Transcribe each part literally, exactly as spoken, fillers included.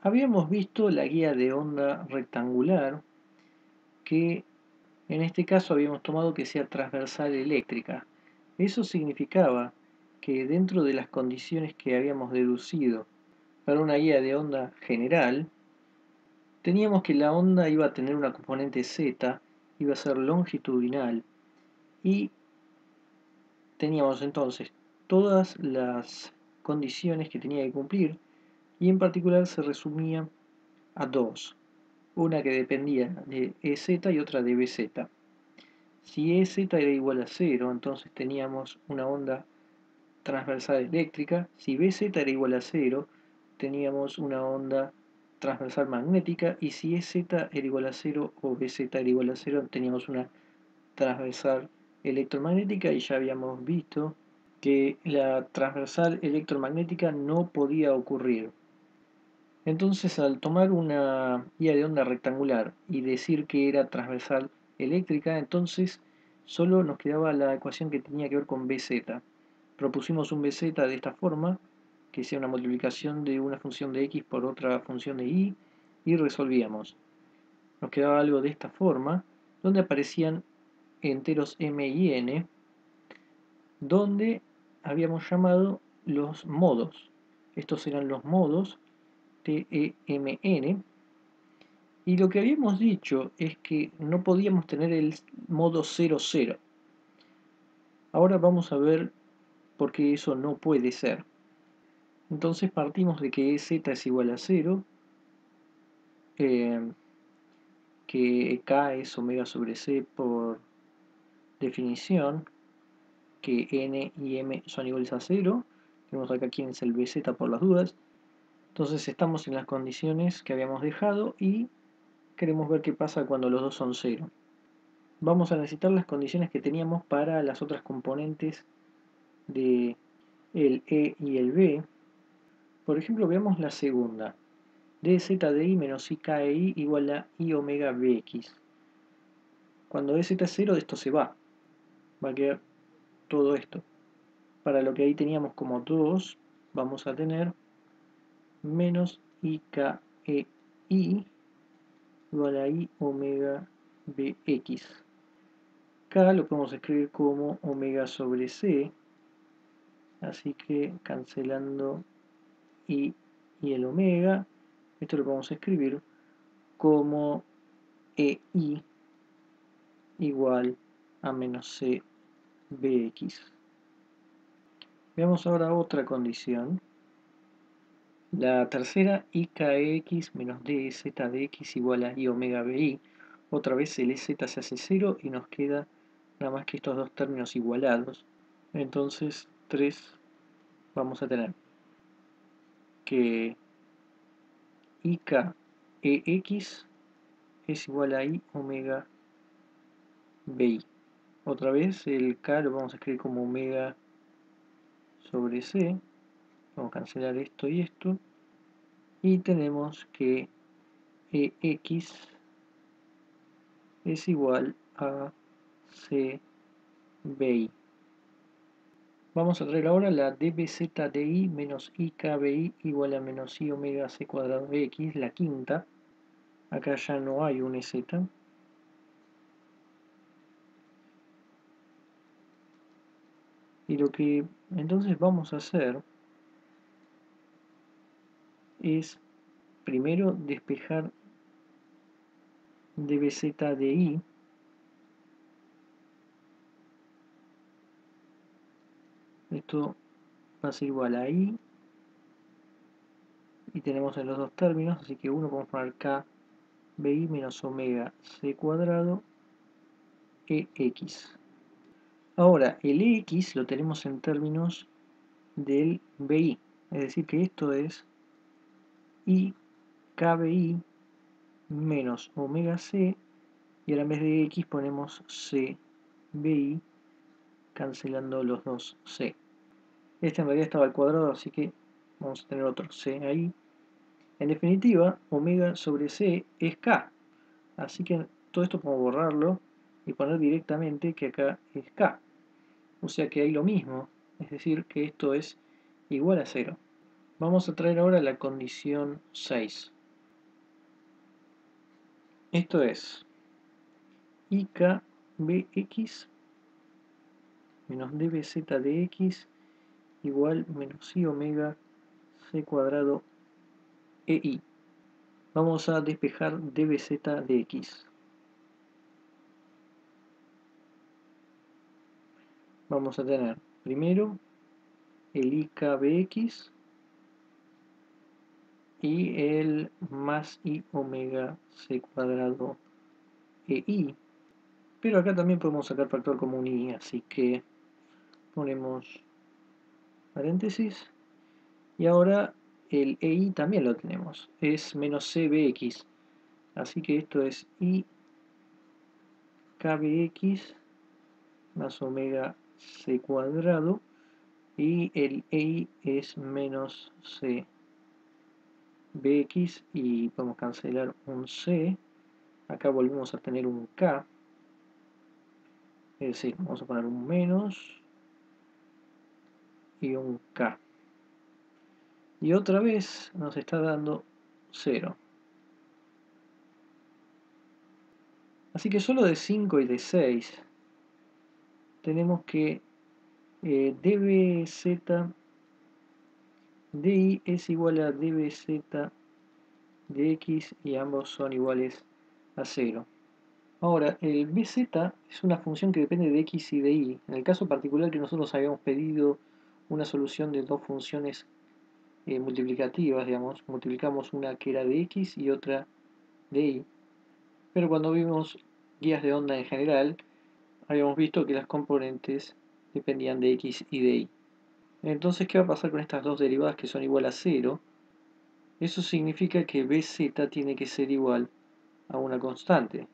Habíamos visto la guía de onda rectangular, que en este caso habíamos tomado que sea transversal eléctrica. Eso significaba que dentro de las condiciones que habíamos deducido para una guía de onda general, teníamos que la onda iba a tener una componente z, iba a ser longitudinal, y teníamos entonces todas las condiciones que tenía que cumplir, y en particular se resumía a dos. Una que dependía de E Z y otra de B Z. Si E Z era igual a cero, entonces teníamos una onda transversal eléctrica. Si B Z era igual a cero, teníamos una onda transversal magnética. Y si E Z era igual a cero o B Z era igual a cero, teníamos una transversal electromagnética. Y ya habíamos visto que la transversal electromagnética no podía ocurrir. Entonces, al tomar una guía de onda rectangular y decir que era transversal eléctrica, entonces solo nos quedaba la ecuación que tenía que ver con B Z. Propusimos un B Z de esta forma, que sea una multiplicación de una función de x por otra función de y, y resolvíamos. Nos quedaba algo de esta forma, donde aparecían enteros m y n, donde habíamos llamado los modos. Estos eran los modos T E M N, y lo que habíamos dicho es que no podíamos tener el modo cero cero. Ahora vamos a ver por qué eso no puede ser. Entonces partimos de que z es igual a cero, eh, que k es omega sobre c por definición, que n y m son iguales a cero. Tenemos acá quién es el B Z por las dudas. Entonces estamos en las condiciones que habíamos dejado y queremos ver qué pasa cuando los dos son cero. Vamos a necesitar las condiciones que teníamos para las otras componentes de el E y el B. Por ejemplo, veamos la segunda. dz de i menos iki igual a i omega bx. Cuando dz es cero, esto se va. Va a quedar todo esto. Para lo que ahí teníamos como dos, vamos a tener menos iki igual a i omega bx. K lo podemos escribir como omega sobre c, así que cancelando i y el omega, esto lo podemos escribir como ei igual a menos c bx. Veamos ahora otra condición. La tercera, ikex menos dz de x igual a i omega bi. Otra vez el ez se hace cero y nos queda nada más que estos dos términos igualados. Entonces tres vamos a tener que ikex es igual a i omega bi. Otra vez el k lo vamos a escribir como omega sobre c. Vamos a cancelar esto y esto. Y tenemos que ex es igual a c bi. Vamos a traer ahora la dbz de i menos ikbi igual a menos i omega c cuadrado de x, la quinta. Acá ya no hay un ez. Y lo que entonces vamos a hacer es primero despejar dbz de i. Esto va a ser igual a i. Y tenemos en los dos términos, así que uno podemos poner k bi menos omega c cuadrado ex. Ahora, el ex lo tenemos en términos del bi, es decir que esto es i kbi menos omega c, y ahora en vez de x ponemos cbi, cancelando los dos c. Este en realidad estaba al cuadrado, así que vamos a tener otro c ahí. En definitiva, omega sobre c es k, así que todo esto podemos borrarlo y poner directamente que acá es k. O sea que hay lo mismo, es decir que esto es igual a cero. Vamos a traer ahora la condición seis. Esto es I K B X menos dbz de x igual menos I omega C cuadrado E I. Vamos a despejar dbz de x. Vamos a tener primero el I K B X y el más I omega C cuadrado E I. Pero acá también podemos sacar factor común I, así que ponemos paréntesis. Y ahora el E I también lo tenemos, es menos C B X. Así que esto es I K B X más omega C cuadrado. Y el E I es menos C B X y podemos cancelar un C. Acá volvemos a tener un K. Es decir, vamos a poner un menos y un K. Y otra vez nos está dando cero. Así que solo de cinco y de seis tenemos que eh, dbz de I es igual a dbz de x y ambos son iguales a cero. Ahora, el bz es una función que depende de x y de y. En el caso particular que nosotros habíamos pedido una solución de dos funciones eh, multiplicativas, digamos, multiplicamos una que era de x y otra de y. Pero cuando vimos guías de onda en general, habíamos visto que las componentes dependían de x y de y. Entonces, ¿qué va a pasar con estas dos derivadas que son igual a cero? Eso significa que bz tiene que ser igual a una constante.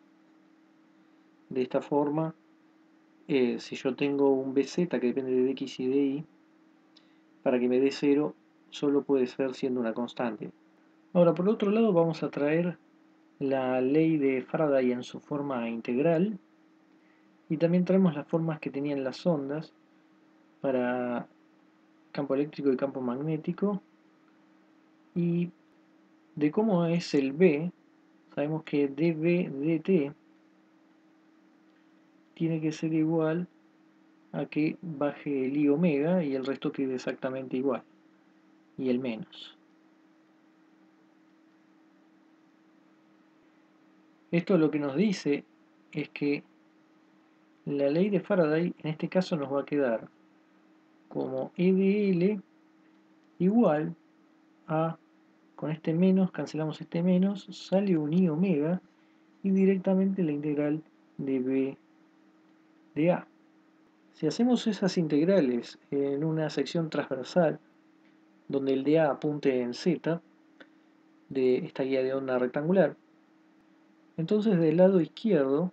De esta forma, eh, si yo tengo un bz que depende de x y de y, para que me dé cero, solo puede ser siendo una constante. Ahora, por otro lado, vamos a traer la ley de Faraday en su forma integral, y también traemos las formas que tenían las ondas para campo eléctrico y campo magnético, y de cómo es el B, sabemos que dB dt tiene que ser igual a que baje el I omega y el resto quede exactamente igual, y el menos. Esto lo que nos dice es que la ley de Faraday en este caso nos va a quedar como E de L igual a, con este menos, cancelamos este menos, sale un I omega y directamente la integral de B de A. Si hacemos esas integrales en una sección transversal donde el de A apunte en Z de esta guía de onda rectangular, entonces del lado izquierdo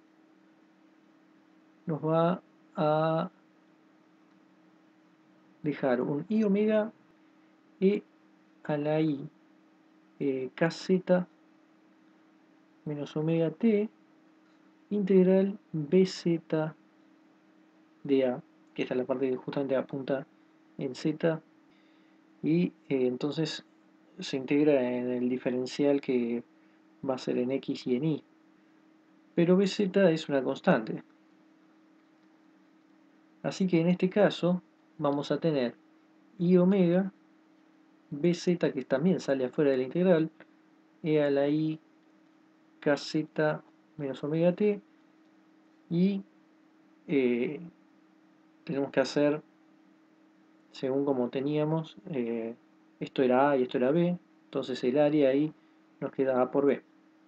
nos va a dejar un I omega e a la I eh, kz menos omega t integral bz de A, que esta es la parte que justamente apunta en Z, y eh, entonces se integra en el diferencial que va a ser en X y en Y. Pero bz es una constante. Así que en este caso vamos a tener I omega, bz que también sale afuera de la integral, e a la I kz menos omega t, y eh, tenemos que hacer según como teníamos, eh, esto era A y esto era B, entonces el área ahí nos queda A por B.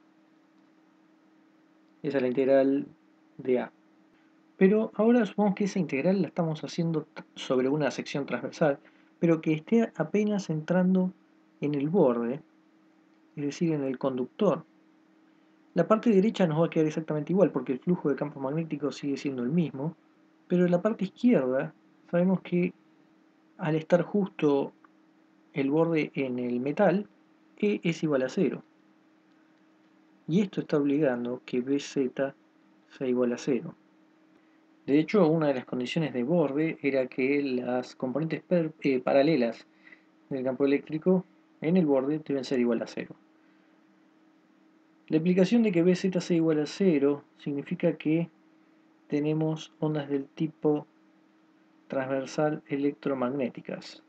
Esa es la integral de A. Pero ahora supongamos que esa integral la estamos haciendo sobre una sección transversal, pero que esté apenas entrando en el borde, es decir, en el conductor. La parte derecha nos va a quedar exactamente igual, porque el flujo de campo magnético sigue siendo el mismo, pero en la parte izquierda sabemos que al estar justo el borde en el metal, E es igual a cero. Y esto está obligando que bz sea igual a cero. De hecho, una de las condiciones de borde era que las componentes eh, paralelas del campo eléctrico en el borde deben ser igual a cero. La explicación de que B Z sea igual a cero significa que tenemos ondas del tipo transversal electromagnéticas,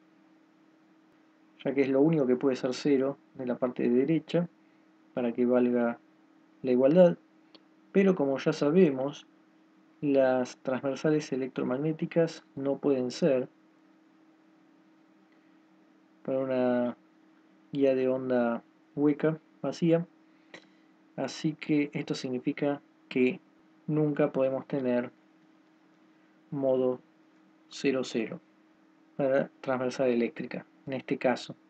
ya que es lo único que puede ser cero de la parte de derecha para que valga la igualdad, pero como ya sabemos, las transversales electromagnéticas no pueden ser para una guía de onda hueca, vacía, así que esto significa que nunca podemos tener modo cero cero para transversal eléctrica, en este caso.